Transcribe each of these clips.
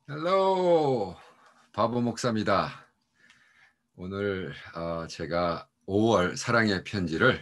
헬로 바보 목사입니다. 오늘 제가 5월 사랑의 편지를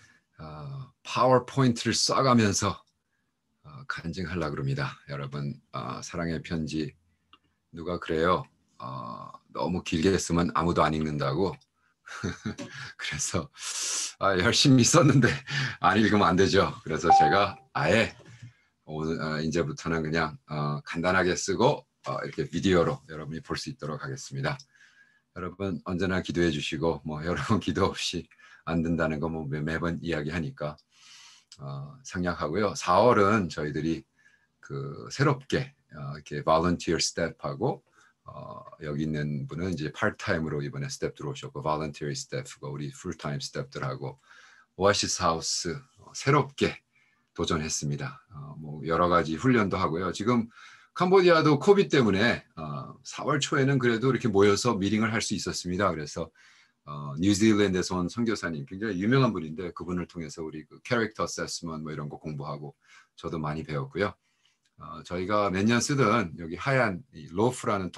파워포인트를 써가면서 간증하려고 합니다. 여러분 사랑의 편지 누가 그래요? 너무 길게 쓰면 아무도 안 읽는다고. 그래서 열심히 썼는데 안 읽으면 안 되죠. 그래서 제가 아예 오늘 이제부터는 그냥 간단하게 쓰고 이렇게 비디오로 여러분이 볼 수 있도록 하겠습니다. 여러분 언제나 기도해 주시고 여러분 기도 없이 안 된다는 거 매번 이야기하니까 생략하고요. 4월은 저희들이 그 새롭게 이렇게 volunteer step하고 여기 있는 분은 이제 파트타임으로 이번에 스텝 들어오셨고 volunteer staff가 우리 풀타임 스텝들하고 오아시스 하우스 새롭게 도전했습니다. 여러 가지 훈련도 하고요. 지금 캄보디아도 코비드 때문에 4월 초에는 그래도 이렇게 모여서 미팅을 할 수 있었습니다. 그래서 뉴질랜드에서 온 선교사님 굉장히 유명한 분인데 그분을 통해서 우리 그 캐릭터 어세스먼트 이런 거 공부하고 저도 많이 배웠고요. 저희가 몇 년 쓰던 여기 하얀 로프라는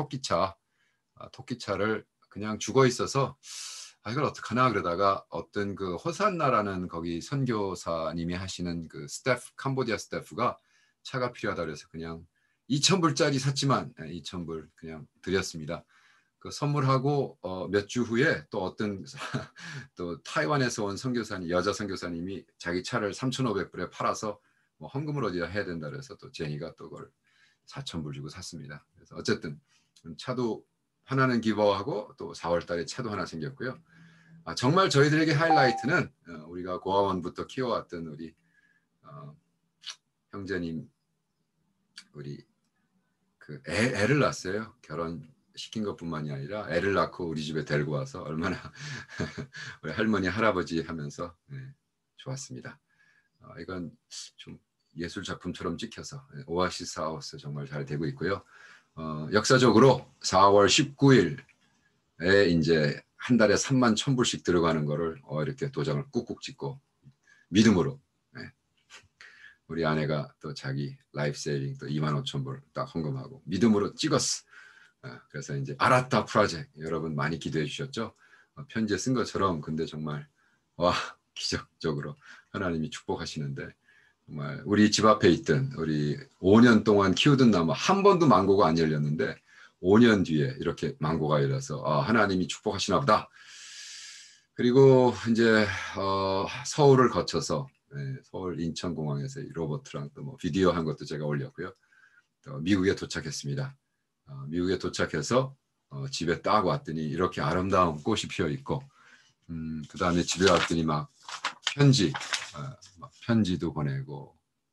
토끼차를 그냥 죽어 있어서 이걸 어떡하나 그러다가 어떤 그 호산나라는 거기 선교사님이 하시는 그 캄보디아 스태프가 차가 필요하다 그래서 그냥 2,000불짜리 샀지만 2,000불 그냥 드렸습니다. 그 선물하고 몇 주 후에 또 어떤 또 타이완에서 온 선교사님 여자 선교사님이 자기 차를 3,500불에 팔아서 헌금을 어디다 해야 된다 그래서 또 제니가 또 그걸 4,000불 주고 샀습니다. 그래서 어쨌든 차도 하나는 기부하고 또 4월 달에 차도 하나 생겼고요. 정말 저희들에게 하이라이트는 우리가 고아원부터 키워왔던 우리 형제님 우리 그 애를 낳았어요. 결혼시킨 것뿐만이 아니라 애를 낳고 우리 집에 데리고 와서 얼마나 우리 할머니 할아버지 하면서 좋았습니다. 이건 좀 예술 작품처럼 찍혀서 오아시스 하우스 정말 잘 되고 있고요. 역사적으로 4월 19일에 이제 한 달에 31,000불씩 들어가는 거를 이렇게 도장을 꾹꾹 찍고 믿음으로 우리 아내가 또 자기 라이프 세이빙 또 25,000불 딱 헌금하고 믿음으로 찍었어. 그래서 이제 알았다 프로젝트 여러분 많이 기도해 주셨죠? 편지에 쓴 것처럼 근데 정말 와 기적적으로 하나님이 축복하시는데 정말 우리 집 앞에 있던 우리 5년 동안 키우던 나무 한 번도 망고가 안 열렸는데 5년 뒤에 이렇게 망고가 열려서 하나님이 축복하시나 보다. 그리고 이제 서울을 거쳐서 서울 인천공항에서 로버트랑 또 비디오 한 것도 제가 올렸고요. 또 미국에 도착했습니다. 미국에 도착해서 집에 딱 왔더니 이렇게 아름다운 꽃이 피어 있고 그 다음에 집에 왔더니 막 편지도 보내고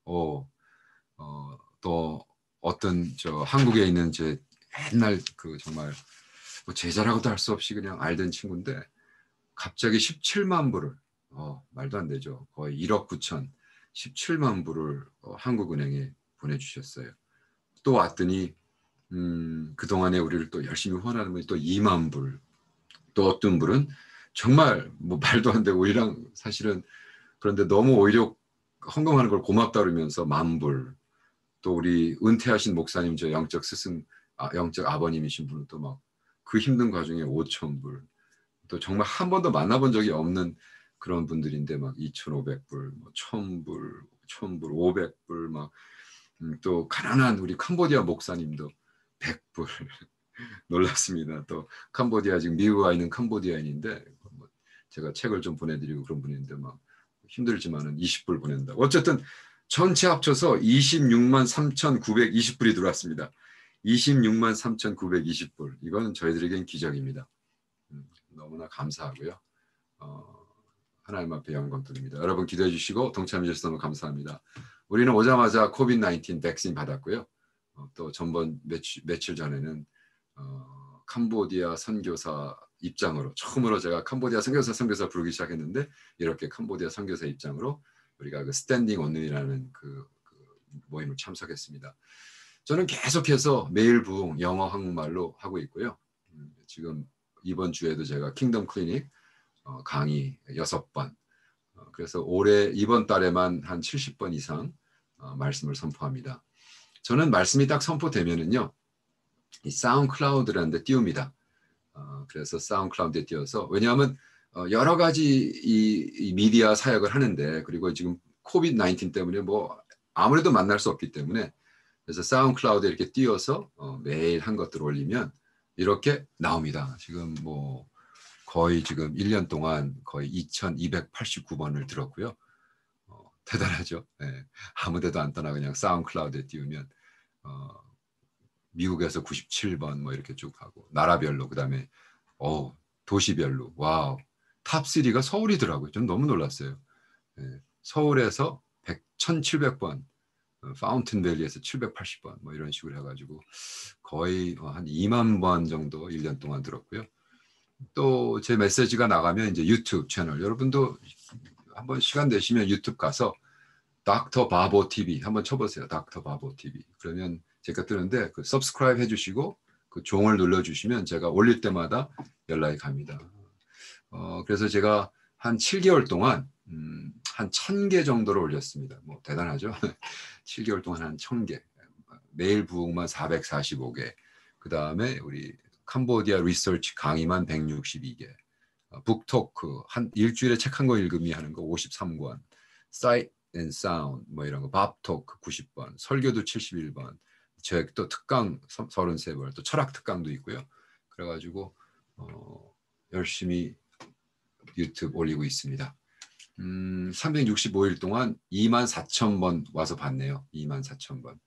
또 어떤 한국에 있는 제 옛날 그 정말 제자라고도 할 수 없이 그냥 알던 친구인데 갑자기 17만 불을 말도 안 되죠. 거의 1억 9천 17만 불을 한국은행에 보내주셨어요. 또 왔더니 그동안에 우리를 또 열심히 후원하는 분이 또 2만 불, 또 어떤 분은 정말 말도 안 되고 우리랑 사실은 그런데 너무 오히려 헌금하는 걸 고맙다 그러면서 10,000불, 또 우리 은퇴하신 목사님 저 영적 아버님이신 분은 또 막 그 힘든 과정에 5,000불, 또 정말 한 번도 만나본 적이 없는 그런 분들인데 막 2,500불, 1,000불, 500불 막 또 가난한 우리 캄보디아 목사님도 100불 놀랐습니다. 또 캄보디아 지금 미국에 와 있는 캄보디아인인데 제가 책을 좀 보내드리고 그런 분인데 막 힘들지만은 20불 보낸다. 어쨌든 전체 합쳐서 26만 3,920불이 들어왔습니다. 26만 3,920불. 이건 저희들에겐 기적입니다. 너무나 감사하고요. 하나님 앞에 영광 돌립니다. 여러분 기도해 주시고 동참해 주셔서 너무 감사합니다. 우리는 오자마자 코비드-19 백신 받았고요. 또 전번 며칠 전에는 캄보디아 선교사 입장으로 처음으로 제가 캄보디아 선교사 부르기 시작했는데 이렇게 캄보디아 선교사 입장으로 우리가 그 스탠딩 온리라는 그 모임을 참석했습니다. 저는 계속해서 매일 부흥 영어 한국말로 하고 있고요. 지금 이번 주에도 제가 킹덤 클리닉 강의 6번 그래서 올해 이번 달에만 한 70번 이상 말씀을 선포합니다. 저는 말씀이 딱 선포되면은요 이 사운드클라우드라는 데 띄웁니다. 그래서 사운드클라우드에 띄워서 왜냐하면 여러 가지 이 미디어 사역을 하는데 그리고 지금 코비드 19 때문에 뭐 아무래도 만날 수 없기 때문에 그래서 사운드클라우드에 이렇게 띄워서 매일 한 것들 올리면 이렇게 나옵니다. 지금 뭐 거의 지금 1년 동안 거의 2289번을 들었고요. 대단하죠. 네. 아무 데도 안 떠나 그냥 사운드클라우드에 띄우면 미국에서 97번 뭐 이렇게 쭉 하고 나라별로 그다음에 도시별로 와우 탑3가 서울이더라고요. 전 너무 놀랐어요. 네. 서울에서 1700번 파운틴밸리에서 780번 뭐 이런 식으로 해가지고 거의 한 2만 번 정도 1년 동안 들었고요. 또 제 메시지가 나가면 이제 유튜브 채널 여러분도 한번 시간 되시면 유튜브 가서 닥터 바보 TV 한번 쳐보세요. 닥터 바보 TV 그러면 제가 뜨는데 그 subscribe 해주시고 그 종을 눌러주시면 제가 올릴 때마다 연락이 갑니다. 그래서 제가 한 7개월 동안 한 1000개 정도를 올렸습니다. 뭐 대단하죠? 7개월 동안 한 1000개. 매일 부흥만 445개. 그 다음에 우리 캄보디아 리서치 강의만 162개. 북토크 한 일주일에 책 한 권 읽음이 하는 거 53권. 사이트 앤 사운드 뭐 이런 거 밥토크 90번. 설교도 71번. 제 또 특강 33번. 또 철학 특강도 있고요. 그래가지고 열심히 유튜브 올리고 있습니다. 365일 동안 24,000번 와서 봤네요. 24,000번.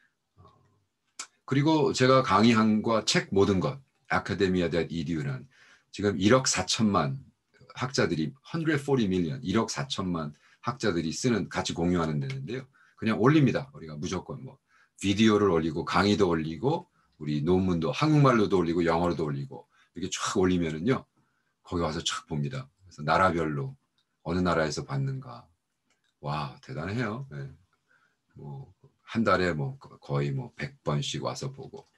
그리고 제가 강의한 과 책 모든 것 academia.edu는 지금 1억 4천만 학자들이 140 million 1억 4천만 학자들이 쓰는 같이 공유하는 데인데요. 그냥 올립니다. 우리가 무조건 뭐 비디오를 올리고 강의도 올리고 우리 논문도 한국말로도 올리고 영어로도 올리고 이렇게 쫙 올리면은요. 거기 와서 쫙 봅니다. 그래서 나라별로 어느 나라에서 받는가. 와 대단해요. 네. 뭐 한 달에 뭐 거의 뭐 100번씩 와서 보고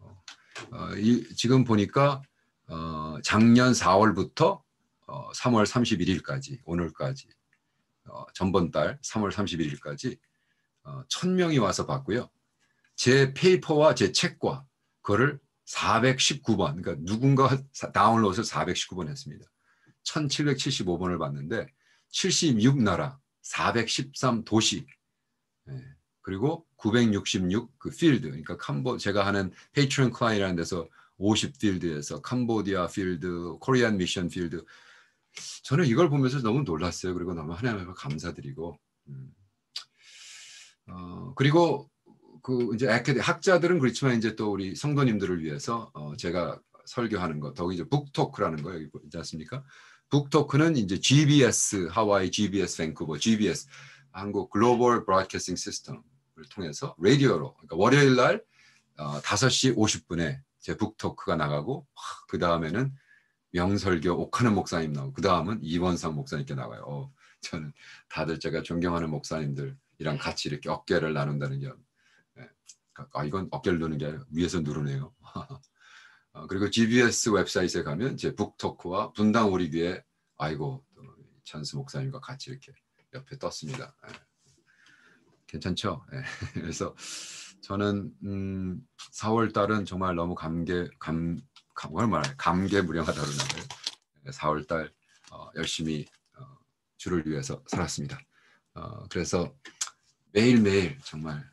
지금 보니까 작년 4월부터 3월 31일까지 오늘까지 전번 달 3월 31일까지 1000명이 와서 봤고요. 제 페이퍼와 제 책과 그거를 419번 그러니까 누군가 다운로드를 419번 했습니다. 1775번을 봤는데 76나라 413도시 그리고 966 그 필드 그러니까 제가 하는 페이트론 클라이라는 데서 50 필드에서 캄보디아 필드, 코리안 미션 필드 저는 이걸 보면서 너무 놀랐어요. 그리고 너무 하나님께 감사드리고 그리고 그 이제 학자들은 그렇지만 이제 또 우리 성도님들을 위해서 제가 설교하는 거 더 이제 북토크라는 거 여기 있지 않습니까? 북토크는 이제 GBS 하와이, GBS 밴쿠버, GBS 한국 글로벌 브로드캐스팅 시스템을 통해서 라디오로 그러니까 월요일 날 5시 50분에 제 북토크가 나가고 그 다음에는 명설교 옥하는 목사님 나오고 그 다음은 이원상 목사님께 나와요. 저는 다들 제가 존경하는 목사님들이랑 같이 이렇게 어깨를 나눈다는 게 이건 어깨를 누는 게 아니라 위에서 누르네요. 그리고 GBS 웹사이트에 가면 제 북토크와 분당 우리 교회 아이고 찬스 목사님과 같이 이렇게 옆에 떴습니다. 괜찮죠? 그래서 저는 4월 달은 정말 너무 감개무량하다 그러나요? 4월 달 열심히 주를 위해서 살았습니다. 그래서 매일매일 정말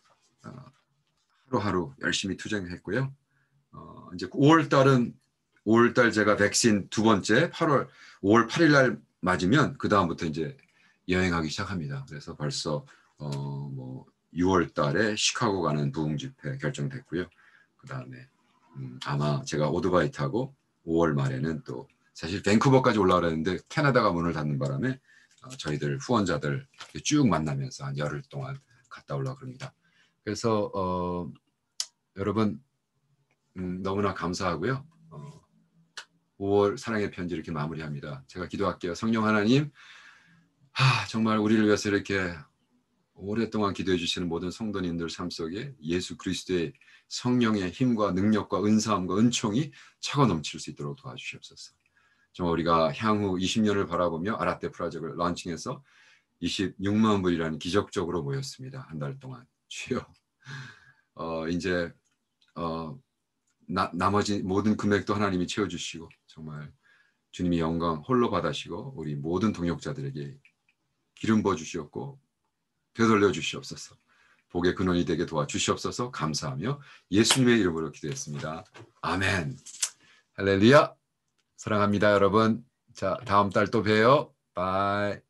하루하루 열심히 투쟁했고요. 이제 5월 달 제가 백신 두 번째 5월 8일 날 맞으면 그 다음부터 이제 여행하기 시작합니다. 그래서 벌써 뭐 6월 달에 시카고 가는 부흥 집회 결정됐고요. 그 다음에 아마 제가 오토바이 타고 5월 말에는 또 사실 밴쿠버까지 올라가려는데 캐나다가 문을 닫는 바람에 저희들 후원자들 쭉 만나면서 한 열흘 동안 갔다 올라가 그럽니다. 그래서 여러분 너무나 감사하고요. 5월 사랑의 편지 이렇게 마무리합니다. 제가 기도할게요. 성령 하나님, 정말 우리를 위해서 이렇게 오랫동안 기도해 주시는 모든 성도님들 삶 속에 예수 그리스도의 성령의 힘과 능력과 은사함과 은총이 차고 넘칠 수 있도록 도와주시옵소서. 정말 우리가 향후 20년을 바라보며 아라떼 프로젝트를 런칭해서 26만 불이라는 기적적으로 모였습니다. 한 달 동안. 주여, 이제 나머지 모든 금액도 하나님이 채워주시고 정말 주님이 영광 홀로 받으시고 우리 모든 동역자들에게 기름 부어 주시옵고 되돌려 주시옵소서. 복의 근원이 되게 도와주시옵소서. 감사하며 예수님의 이름으로 기도했습니다. 아멘. 할렐루야. 사랑합니다, 여러분. 자, 다음 달 또 봬요. 바이.